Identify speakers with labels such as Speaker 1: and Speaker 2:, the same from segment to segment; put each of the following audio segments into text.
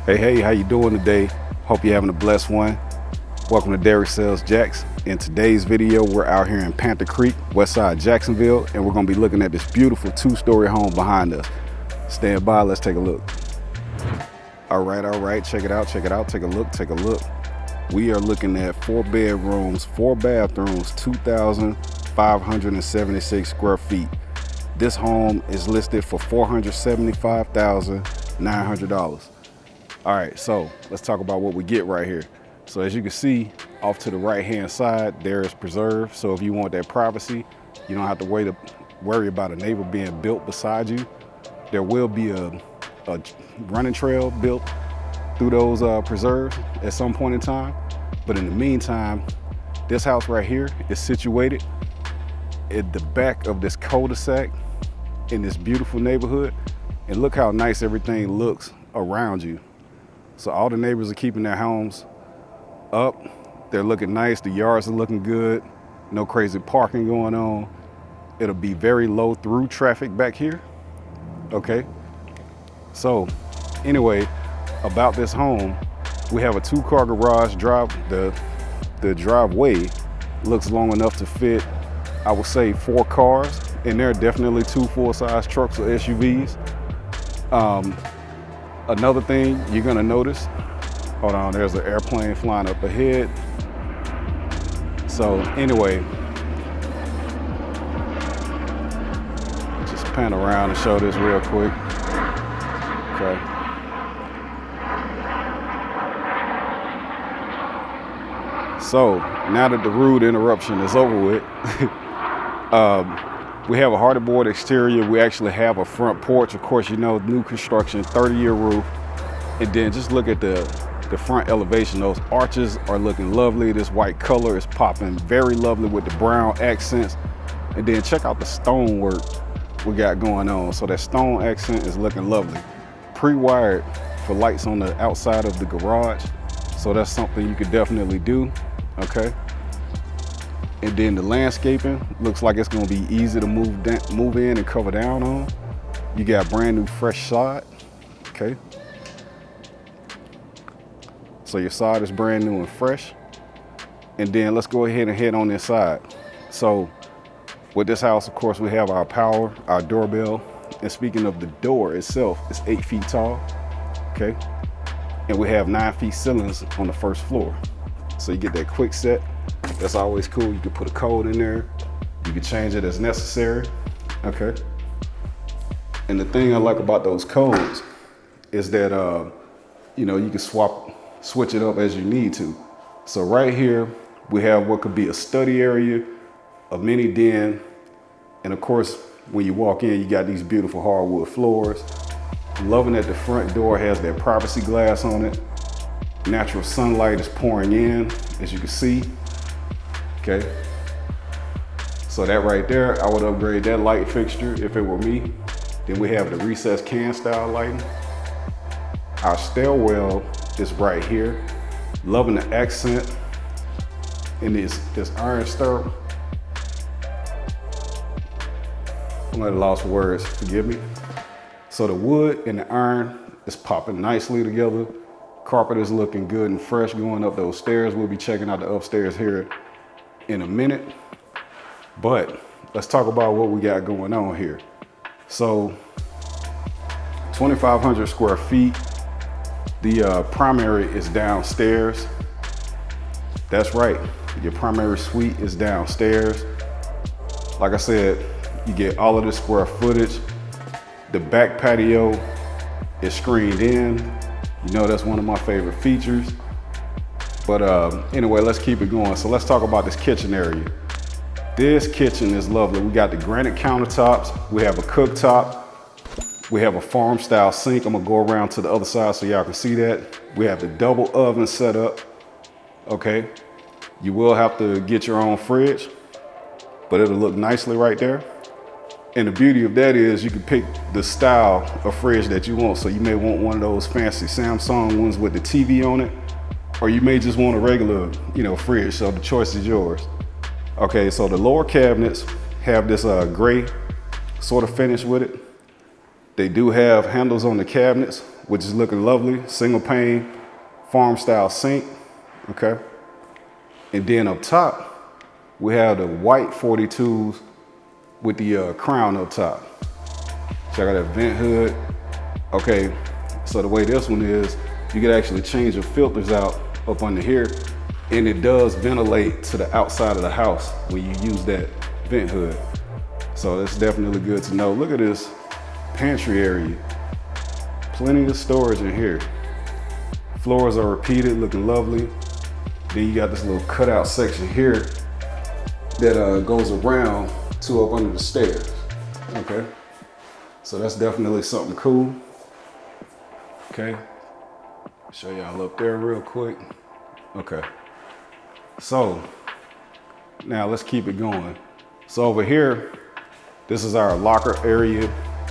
Speaker 1: Hey, how you doing today? Hope you're having a blessed one. Welcome to Dereck Sells Jacks. In today's video, we're out here in Panther Creek, Westside, Jacksonville, and we're gonna be looking at this beautiful two-story home behind us. Stand by, let's take a look. All right, check it out, take a look. We are looking at 4 bedrooms, 4 bathrooms, 2,576 square feet. This home is listed for $475,900. All right, so let's talk about what we get right here. So as you can see, off to the right-hand side, there is preserve. So if you want that privacy, you don't have to worry about a neighbor being built beside you. There will be a running trail built through those preserves at some point in time. But in the meantime, this house right here is situated at the back of this cul-de-sac in this beautiful neighborhood. And look how nice everything looks around you. So all the neighbors are keeping their homes up. They're looking nice. The yards are looking good. No crazy parking going on. It'll be very low through traffic back here. Okay. So anyway, about this home, we have a 2-car garage drive. The driveway looks long enough to fit, I would say, 4 cars. And there are definitely 2 full-size trucks or SUVs. Another thing you're gonna notice, hold on, there's an airplane flying up ahead. So anyway, just pan around and show this real quick. Okay. So now that the rude interruption is over with, we have a hardy board exterior. We actually have a front porch. Of course, you know, new construction, 30-year roof. And then just look at the front elevation. Those arches are looking lovely. This white color is popping very lovely with the brown accents. And then check out the stonework we got going on. So that stone accent is looking lovely. Pre-wired for lights on the outside of the garage. So that's something you could definitely do, okay? And then the landscaping looks like it's gonna be easy to move in and cover down on. You got brand new fresh sod, okay? So your sod is brand new and fresh. And then let's go ahead and head on this side. So with this house, of course, we have our power, our doorbell. And speaking of the door itself, it's 8 feet tall, okay? And we have 9 feet ceilings on the first floor. So you get that quick set. That's always cool. You can put a code in there. You can change it as necessary, okay? And the thing I like about those codes is that, you know, you can switch it up as you need to. So right here, we have what could be a study area, a mini den, and of course, when you walk in, you got these beautiful hardwood floors. I'm loving that the front door has that privacy glass on it. Natural sunlight is pouring in, as you can see. Okay, so that right there, I would upgrade that light fixture if it were me. Then we have the recessed can style lighting. Our stairwell is right here. Loving the accent in this iron stirrup. I'm at a loss for words, forgive me. So the wood and the iron is popping nicely together. Carpet is looking good and fresh going up those stairs. We'll be checking out the upstairs here in a minute, but let's talk about what we got going on here. So 2,500 square feet. The primary is downstairs. That's right, your primary suite is downstairs. Like I said, you get all of this square footage. The back patio is screened in. You know, that's one of my favorite features. But anyway, let's keep it going. So let's talk about this kitchen area. This kitchen is lovely. We got the granite countertops. We have a cooktop. We have a farm style sink. I'm gonna go around to the other side so y'all can see that. We have the double oven set up, okay? You will have to get your own fridge, but it'll look nicely right there. And the beauty of that is you can pick the style of fridge that you want. So you may want one of those fancy Samsung ones with the TV on it, or you may just want a regular, you know, fridge. So the choice is yours. Okay, so the lower cabinets have this gray sort of finish with it. They do have handles on the cabinets which is looking lovely. Single pane, farm style sink, okay? And then up top, we have the white 42s with the crown up top. Check out that vent hood. Okay, so the way this one is, you can actually change your filters out up under here, and it does ventilate to the outside of the house when you use that vent hood. So that's definitely good to know. Look at this pantry area. Plenty of storage in here. Floors are repeated, looking lovely. Then you got this little cutout section here that goes around to up under the stairs, okay? So that's definitely something cool, okay? Show y'all up there real quick. Okay, so now let's keep it going. So over here, this is our locker area.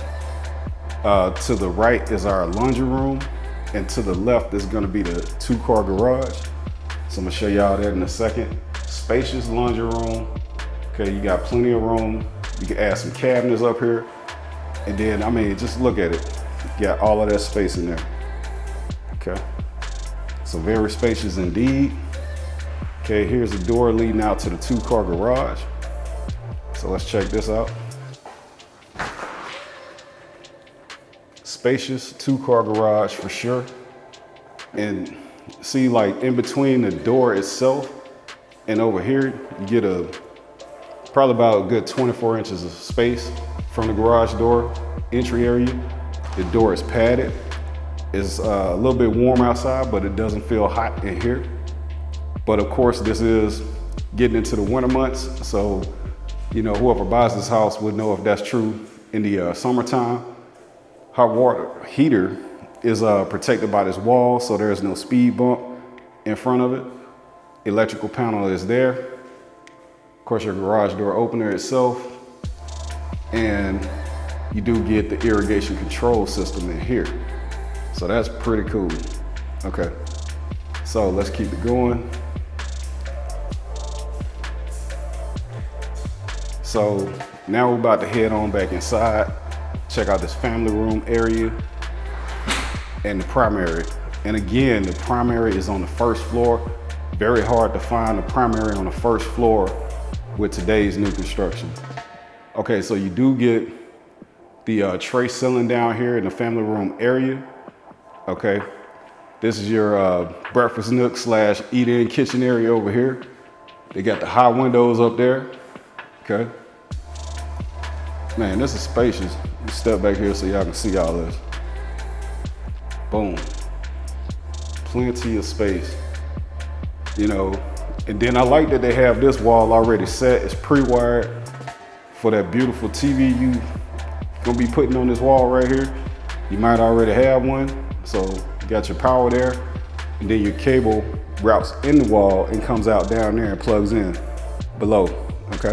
Speaker 1: To the right is our laundry room, and to the left is gonna be the 2-car garage. So I'm gonna show y'all that in a second. Spacious laundry room. Okay, you got plenty of room. You can add some cabinets up here. And then, I mean, just look at it. You got all of that space in there. Okay, so very spacious indeed. Okay, here's the door leading out to the 2-car garage. So let's check this out. Spacious 2-car garage for sure. And see, like in between the door itself and over here, you get probably about a good 24 inches of space from the garage door entry area. The door is padded. It's a little bit warm outside, but it doesn't feel hot in here. But of course, this is getting into the winter months. So, you know, whoever buys this house would know if that's true in the summertime. Hot water heater is protected by this wall, so there's no speed bump in front of it. Electrical panel is there. Of course, your garage door opener itself. And you do get the irrigation control system in here. So that's pretty cool. Okay, so let's keep it going. So now we're about to head on back inside. Check out this family room area and the primary. And again, the primary is on the first floor. Very hard to find a primary on the first floor with today's new construction. Okay, so you do get the tray ceiling down here in the family room area. Okay, this is your breakfast nook / eat-in kitchen area over here. They got the high windows up there. Okay, man, this is spacious. Let's step back here so y'all can see all this. Boom, plenty of space, you know. And then I like that they have this wall already set. It's pre-wired for that beautiful TV you gonna be putting on this wall right here. You might already have one, so you got your power there, and then your cable routes in the wall and comes out down there and plugs in below, okay?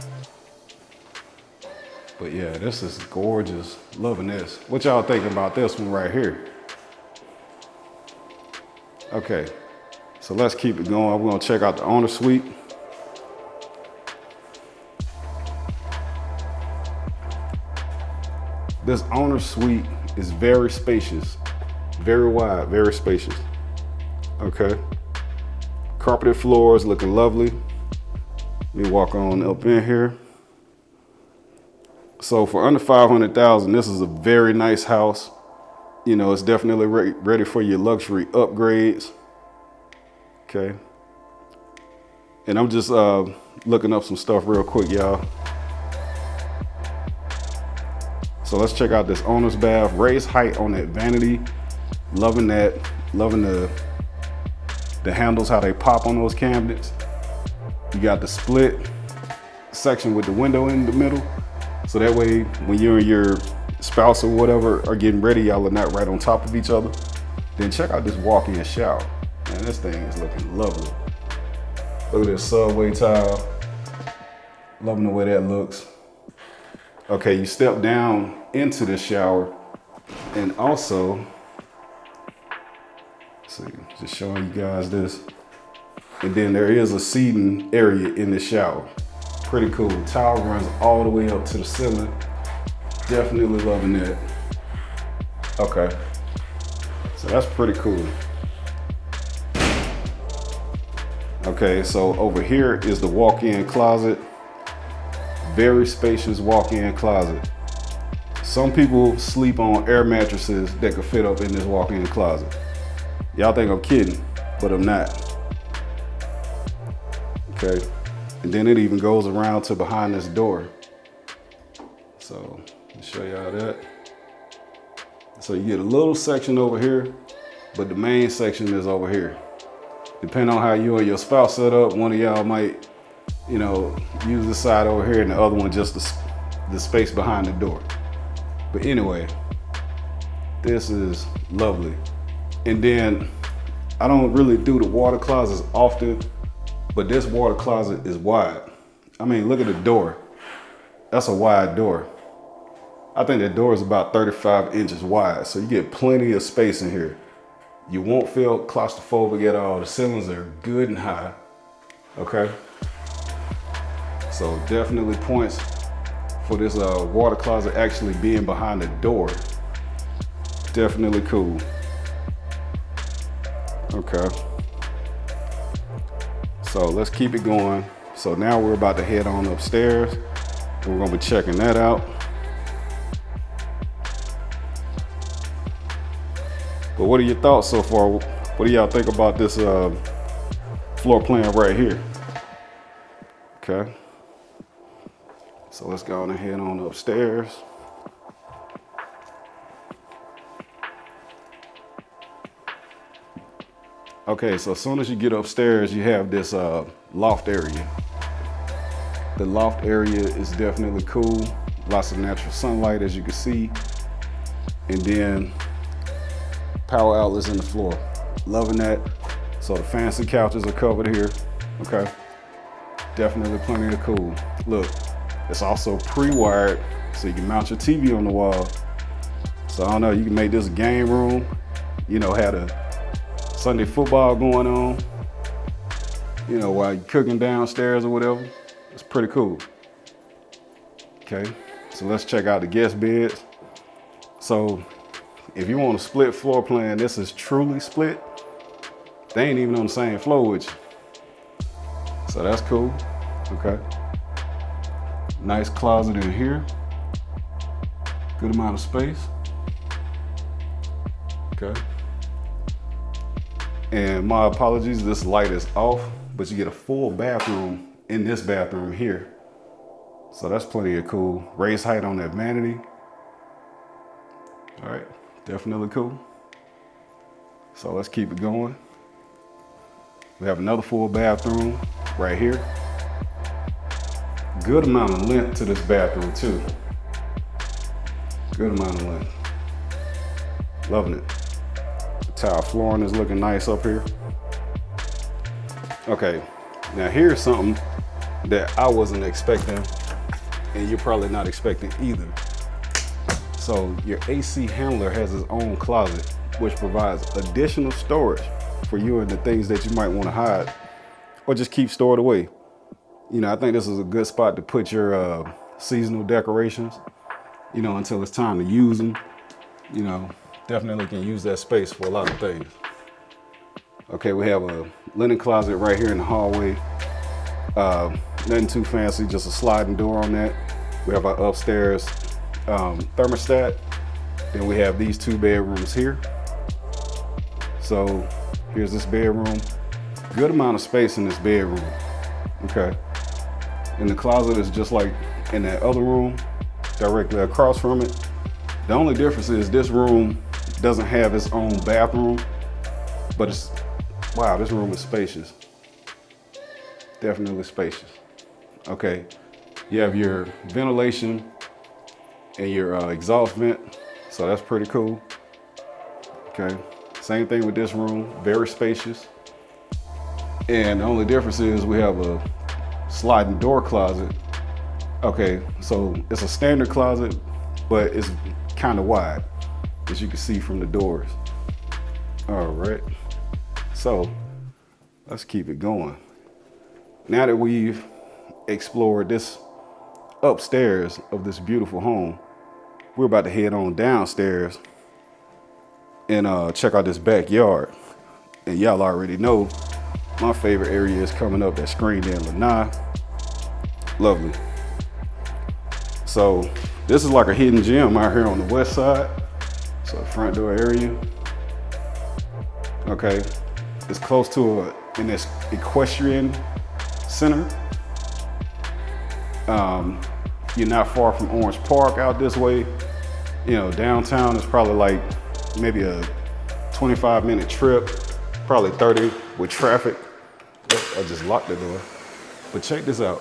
Speaker 1: But yeah, this is gorgeous. Loving this. What y'all thinking about this one right here? Okay, so let's keep it going. We're gonna check out the owner suite. This owner suite is very spacious, very wide, very spacious. Okay, carpeted floors looking lovely. Let me walk on up in here. So for under $500,000, this is a very nice house. You know, it's definitely ready for your luxury upgrades. Okay. And I'm just looking up some stuff real quick, y'all. So let's check out this owner's bath. Raised height on that vanity. Loving that. Loving the handles, how they pop on those cabinets. You got the split section with the window in the middle. So that way, when you and your spouse or whatever are getting ready, y'all are not right on top of each other. Then check out this walk-in shower. Man, this thing is looking lovely. Look at this subway tile. Loving the way that looks. Okay, you step down into the shower, and also, see, just showing you guys this. And then there is a seating area in the shower. Pretty cool. Towel runs all the way up to the ceiling. Definitely loving that. Okay. So that's pretty cool. Okay, so over here is the walk-in closet. Very spacious walk-in closet. Some people sleep on air mattresses that could fit up in this walk-in closet. Y'all think I'm kidding, but I'm not. Okay, and then it even goes around to behind this door. So let me show y'all that. So you get a little section over here, but the main section is over here. Depending on how you and your spouse set up, one of y'all might, you know, use this side over here and the other one just the space behind the door. But anyway, this is lovely. And then I don't really do the water closets often, but this water closet is wide. I mean, look at the door. That's a wide door. I think the door is about 35 inches wide, so you get plenty of space in here. You won't feel claustrophobic at all. The ceilings are good and high, okay? So definitely points for this water closet actually being behind the door. Definitely cool. Okay. So let's keep it going. So now we're about to head on upstairs and we're gonna be checking that out. But what are your thoughts so far? What do y'all think about this floor plan right here? Okay. So let's go on and head on upstairs. Okay, so as soon as you get upstairs, you have this loft area. The loft area is definitely cool. Lots of natural sunlight, as you can see. And then power outlets in the floor. Loving that. So the fancy couches are covered here. Okay. Definitely plenty of cool. Look, it's also pre-wired, so you can mount your TV on the wall. So I don't know, you can make this a game room. You know, had a Sunday football going on, you know, while you're cooking downstairs or whatever. It's pretty cool. Okay, so let's check out the guest beds. So if you want a split floor plan, this is truly split. They ain't even on the same floor with you. So that's cool. Okay. Nice closet in here. Good amount of space. Okay. And my apologies, this light is off, but you get a full bathroom in this bathroom here. So that's plenty of cool. Raised height on that vanity. All right, definitely cool. So let's keep it going. We have another full bathroom right here. Good amount of length to this bathroom too. Good amount of length. Loving it. The tile flooring is looking nice up here. Okay, now here's something that I wasn't expecting, and you're probably not expecting either. So your AC handler has its own closet, which provides additional storage for you and the things that you might want to hide or just keep stored away. You know, I think this is a good spot to put your seasonal decorations, you know, until it's time to use them. You know, definitely can use that space for a lot of things. Okay, we have a linen closet right here in the hallway. Nothing too fancy, just a sliding door on that. We have our upstairs thermostat. Then we have these two bedrooms here. So here's this bedroom. Good amount of space in this bedroom. Okay. And the closet is just like in that other room, directly across from it. The only difference is this room doesn't have its own bathroom, but it's, wow, this room is spacious. Definitely spacious. Okay, you have your ventilation and your exhaust vent, so that's pretty cool. Okay, same thing with this room, very spacious. And the only difference is we have a sliding door closet. Okay, so it's a standard closet, but it's kind of wide, as you can see from the doors. All right, so let's keep it going. Now that we've explored this upstairs of this beautiful home, we're about to head on downstairs and check out this backyard. And y'all already know my favorite area is coming up, that screened-in lanai. Lovely. So this is like a hidden gem out here on the west side. So front door area. Okay, it's close to in this equestrian center. You're not far from Orange Park out this way. You know, downtown is probably like maybe a 25-minute trip, probably 30 with traffic. I just locked the door. But check this out.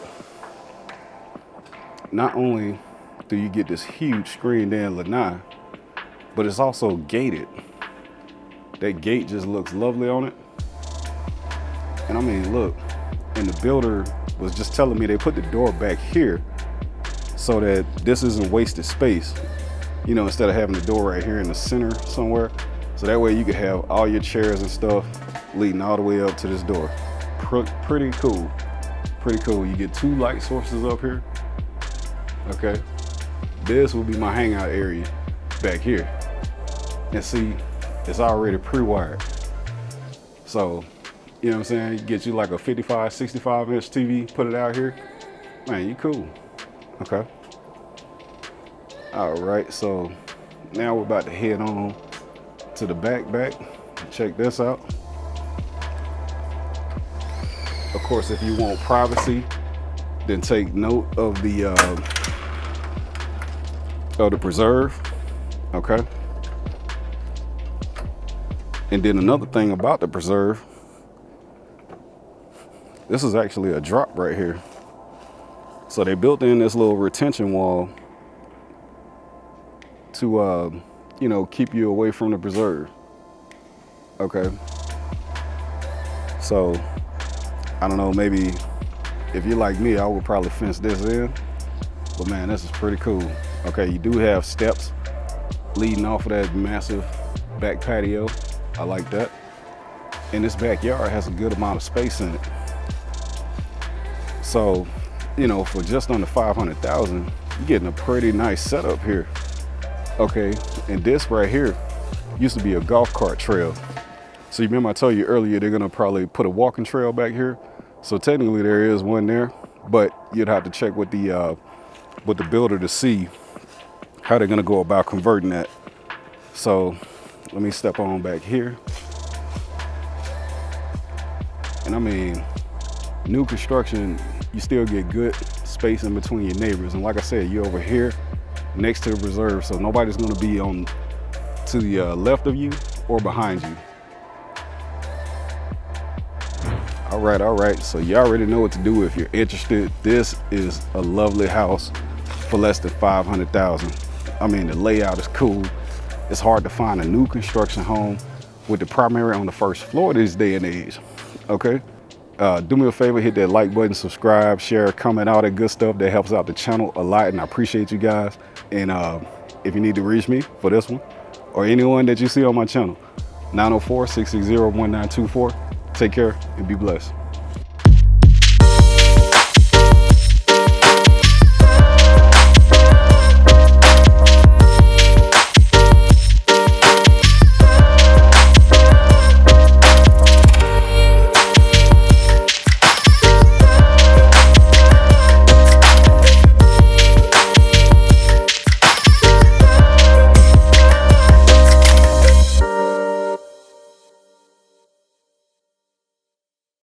Speaker 1: Not only do you get this huge screened-in lanai, but it's also gated. That gate just looks lovely on it. And I mean, look, and the builder was just telling me they put the door back here so that this isn't wasted space. You know, instead of having the door right here in the center somewhere. So that way you could have all your chairs and stuff leading all the way up to this door. Pretty cool, pretty cool. You get 2 light sources up here. Okay, this will be my hangout area back here. And see, it's already pre-wired. So, you know what I'm saying? You get you like a 55, 65-inch TV, put it out here. Man, you cool. Okay. All right, so now we're about to head on to the back. Check this out. Of course, if you want privacy, then take note of the preserve. Okay. And then another thing about the preserve, this is actually a drop right here. So they built in this little retention wall to, you know, keep you away from the preserve. Okay. So, I don't know, maybe if you're like me, I would probably fence this in. But man, this is pretty cool. Okay, you do have steps leading off of that massive back patio. I like that. And this backyard has a good amount of space in it. So, you know, for just under $500,000, you're getting a pretty nice setup here. Okay, and this right here used to be a golf cart trail. So you remember I told you earlier they're gonna probably put a walking trail back here. So technically there is one there, but you'd have to check with the builder to see how they're gonna go about converting that. So let me step on back here. And I mean, new construction, you still get good space in between your neighbors. And like I said, you're over here next to the preserve, so nobody's gonna be on to the left of you or behind you. All right, so you already know what to do if you're interested. This is a lovely house for less than $500,000. I mean, the layout is cool. It's hard to find a new construction home with the primary on the first floor this day and age, okay? Do me a favor, hit that like button, subscribe, share, comment, all that good stuff. That helps out the channel a lot, and I appreciate you guys. And if you need to reach me for this one, or anyone that you see on my channel, 904-660-1924. Take care and be blessed.